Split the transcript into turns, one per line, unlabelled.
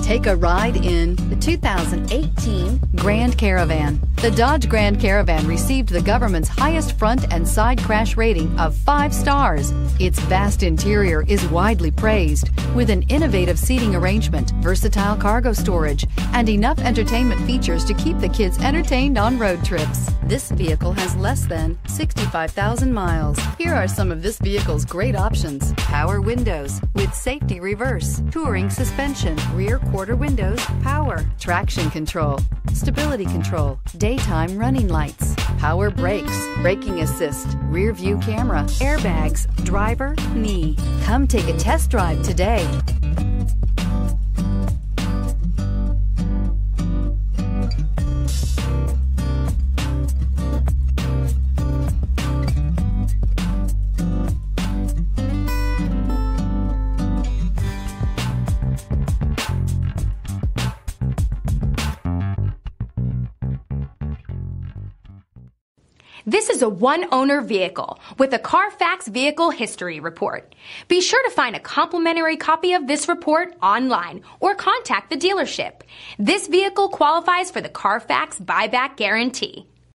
Take a ride in the 2018 Grand Caravan. The Dodge Grand Caravan received the government's highest front and side crash rating of 5 stars. Its vast interior is widely praised, with an innovative seating arrangement, versatile cargo storage, and enough entertainment features to keep the kids entertained on road trips. This vehicle has less than 65,000 miles. Here are some of this vehicle's great options: power windows with safety reverse, touring suspension, rear quarter windows, power, traction control, stability control, daytime running lights, power brakes, braking assist, rear view camera, airbags, driver, knee. Come take a test drive today.
This is a one-owner vehicle with a Carfax Vehicle History Report. Be sure to find a complimentary copy of this report online or contact the dealership. This vehicle qualifies for the Carfax Buyback Guarantee.